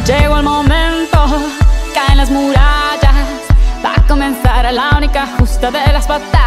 Llegó el momento, caen las murallas, va a comenzar la única justa de las batallas.